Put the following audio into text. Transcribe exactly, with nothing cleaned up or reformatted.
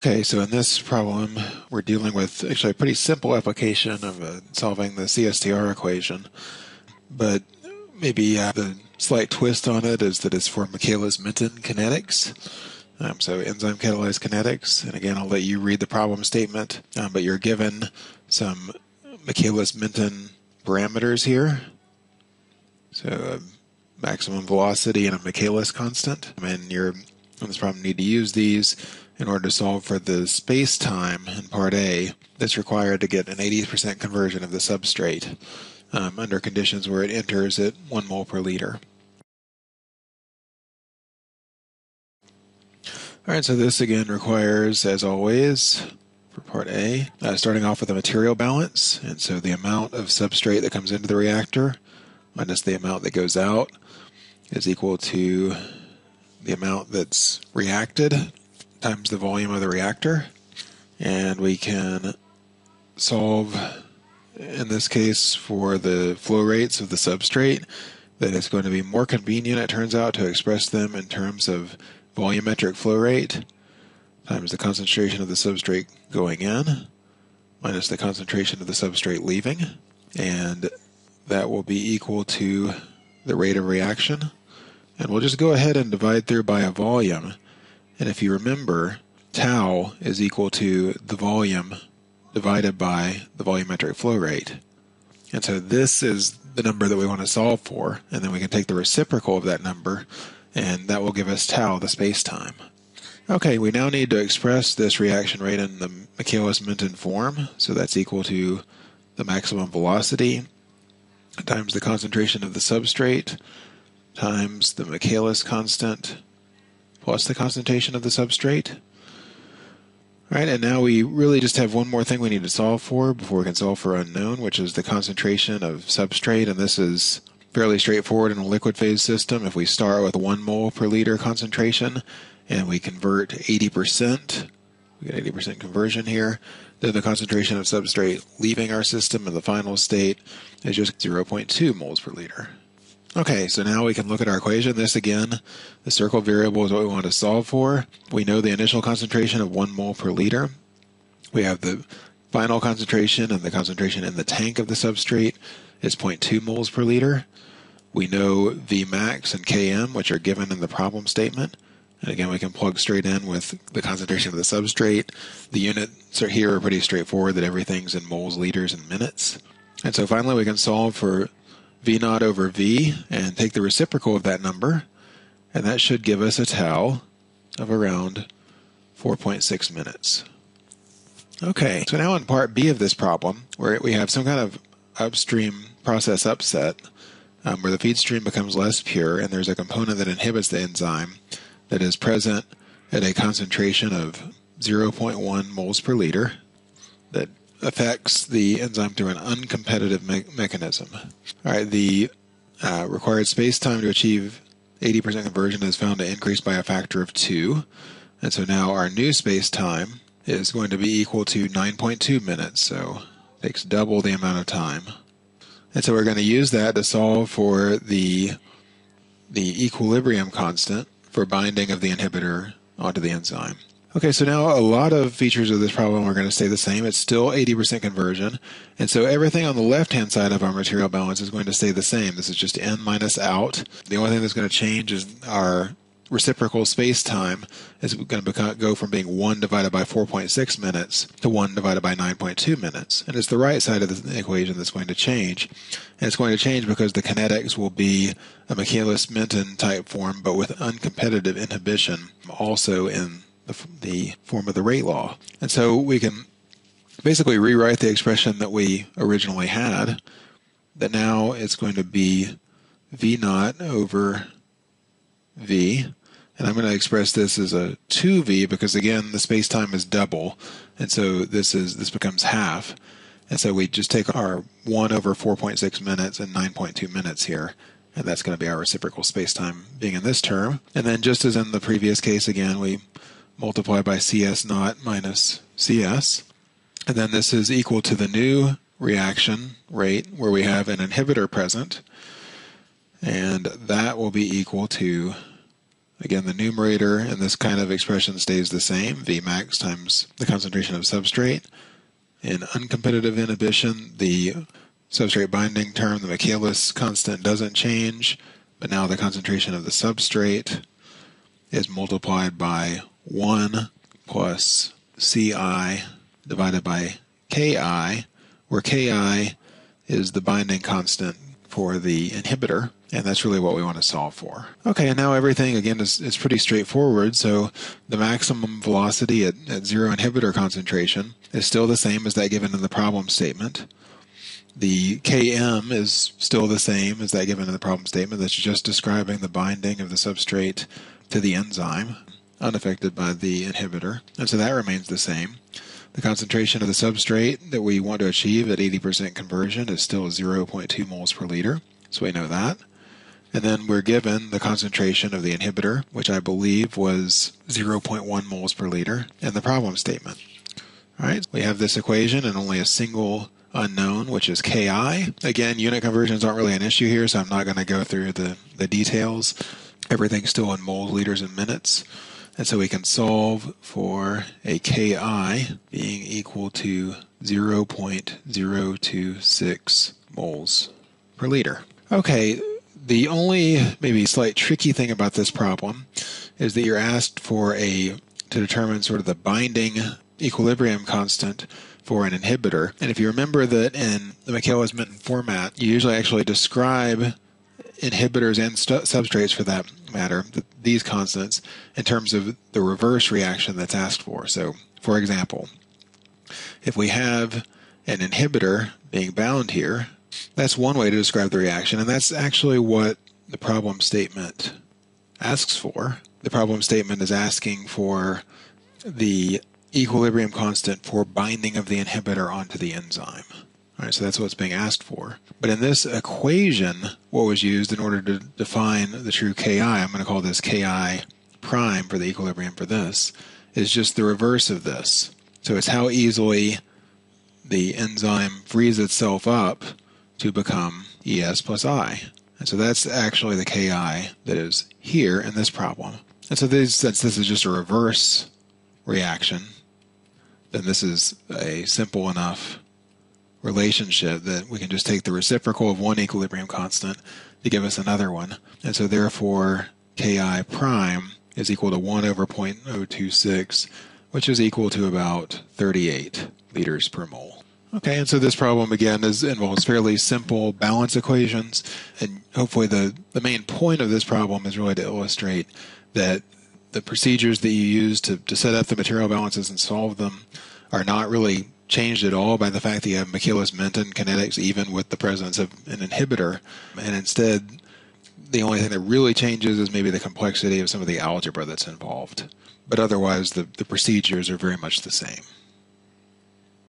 Okay, so in this problem, we're dealing with actually a pretty simple application of uh, solving the C S T R equation, but maybe uh, the slight twist on it is that it's for Michaelis-Menten kinetics. Um, so enzyme catalyzed kinetics, and again, I'll let you read the problem statement, um, but you're given some Michaelis-Menten parameters here. So a maximum velocity and a Michaelis constant, and you're in this problem need to use these in order to solve for the space-time in part A that's required to get an eighty percent conversion of the substrate um, under conditions where it enters at one mole per liter. All right, so this again requires, as always, for part A, uh, starting off with a material balance, and so the amount of substrate that comes into the reactor minus the amount that goes out is equal to the amount that's reacted times the volume of the reactor. And we can solve, in this case, for the flow rates of the substrate, that it's going to be more convenient, it turns out, to express them in terms of volumetric flow rate times the concentration of the substrate going in minus the concentration of the substrate leaving. And that will be equal to the rate of reaction. And we'll just go ahead and divide through by a volume. And if you remember, tau is equal to the volume divided by the volumetric flow rate. And so this is the number that we want to solve for. And then we can take the reciprocal of that number, and that will give us tau, the space-time. Okay, we now need to express this reaction rate in the Michaelis-Menten form. So that's equal to the maximum velocity times the concentration of the substrate times the Michaelis constant plus the concentration of the substrate. All right, and now we really just have one more thing we need to solve for before we can solve for unknown, which is the concentration of substrate, and this is fairly straightforward in a liquid phase system. If we start with one mole per liter concentration and we convert eighty percent, we get eighty percent conversion here, then the concentration of substrate leaving our system in the final state is just zero point two moles per liter. Okay, so now we can look at our equation. This again, the circle variable is what we want to solve for. We know the initial concentration of one mole per liter. We have the final concentration, and the concentration in the tank of the substrate is zero point two moles per liter. We know Vmax and Km, which are given in the problem statement. And again, we can plug straight in with the concentration of the substrate. The units are here are pretty straightforward, that everything's in moles, liters, and minutes. And so finally we can solve for V naught over V and take the reciprocal of that number, and that should give us a tau of around four point six minutes. Okay, so now in part B of this problem, where we have some kind of upstream process upset, um, where the feed stream becomes less pure, and there's a component that inhibits the enzyme that is present at a concentration of zero point one moles per liter that affects the enzyme through an uncompetitive me mechanism. All right, the uh, required space-time to achieve eighty percent conversion is found to increase by a factor of two. And so now our new space-time is going to be equal to nine point two minutes, so it takes double the amount of time. And so we're going to use that to solve for the, the equilibrium constant for binding of the inhibitor onto the enzyme. Okay, so now a lot of features of this problem are going to stay the same. It's still eighty percent conversion. And so everything on the left-hand side of our material balance is going to stay the same. This is just in minus out. The only thing that's going to change is our reciprocal space-time is going to become, go from being one divided by four point six minutes to one divided by nine point two minutes. And it's the right side of the equation that's going to change. And it's going to change because the kinetics will be a Michaelis-Menten type form, but with uncompetitive inhibition also in The, the form of the rate law. And so we can basically rewrite the expression that we originally had, that now it's going to be V naught over V, and I'm going to express this as a two V because again the space-time is double, and so this is this becomes half, and so we just take our one over four point six minutes and nine point two minutes here, and that's going to be our reciprocal space-time being in this term. And then just as in the previous case, again we multiply by C S naught minus C S. And then this is equal to the new reaction rate where we have an inhibitor present. And that will be equal to Again, the numerator in this kind of expression stays the same, Vmax times the concentration of substrate. In uncompetitive inhibition, the substrate binding term, the Michaelis constant, doesn't change, but now the concentration of the substrate is multiplied by one plus Ci divided by Ki, where Ki is the binding constant for the inhibitor, and that's really what we want to solve for. Okay, and now everything, again, is, is pretty straightforward. So the maximum velocity at, at zero inhibitor concentration is still the same as that given in the problem statement. The Km is still the same as that given in the problem statement. That's just describing the binding of the substrate to the enzyme, unaffected by the inhibitor. And so that remains the same. The concentration of the substrate that we want to achieve at eighty percent conversion is still zero point two moles per liter, so we know that. And then we're given the concentration of the inhibitor, which I believe was zero point one moles per liter, in the problem statement. All right, we have this equation and only a single unknown, which is Ki. Again, unit conversions aren't really an issue here, so I'm not going to go through the, the details. Everything's still in moles, liters, and minutes. And so we can solve for a Ki being equal to zero point zero two six moles per liter. Okay, the only maybe slight tricky thing about this problem is that you're asked for a to determine sort of the binding equilibrium constant for an inhibitor. And if you remember that in the Michaelis-Menten format, you usually actually describe inhibitors and substrates, for that matter, these constants, in terms of the reverse reaction that's asked for. So, for example, if we have an inhibitor being bound here, that's one way to describe the reaction, and that's actually what the problem statement asks for. The problem statement is asking for the equilibrium constant for binding of the inhibitor onto the enzyme. All right, so that's what's being asked for. But in this equation, what was used in order to define the true Ki, I'm going to call this Ki prime for the equilibrium for this, is just the reverse of this. So it's how easily the enzyme frees itself up to become Es plus I. And so that's actually the Ki that is here in this problem. And so this, since this is just a reverse reaction, then this is a simple enough relationship that we can just take the reciprocal of one equilibrium constant to give us another one. And so therefore Ki prime is equal to one over zero point zero two six, which is equal to about thirty-eight liters per mole. Okay, and so this problem again is involves fairly simple balance equations, and hopefully the, the main point of this problem is really to illustrate that the procedures that you use to, to set up the material balances and solve them are not really changed at all by the fact that you have Michaelis-Menten kinetics even with the presence of an inhibitor, and instead the only thing that really changes is maybe the complexity of some of the algebra that's involved. But otherwise the, the procedures are very much the same.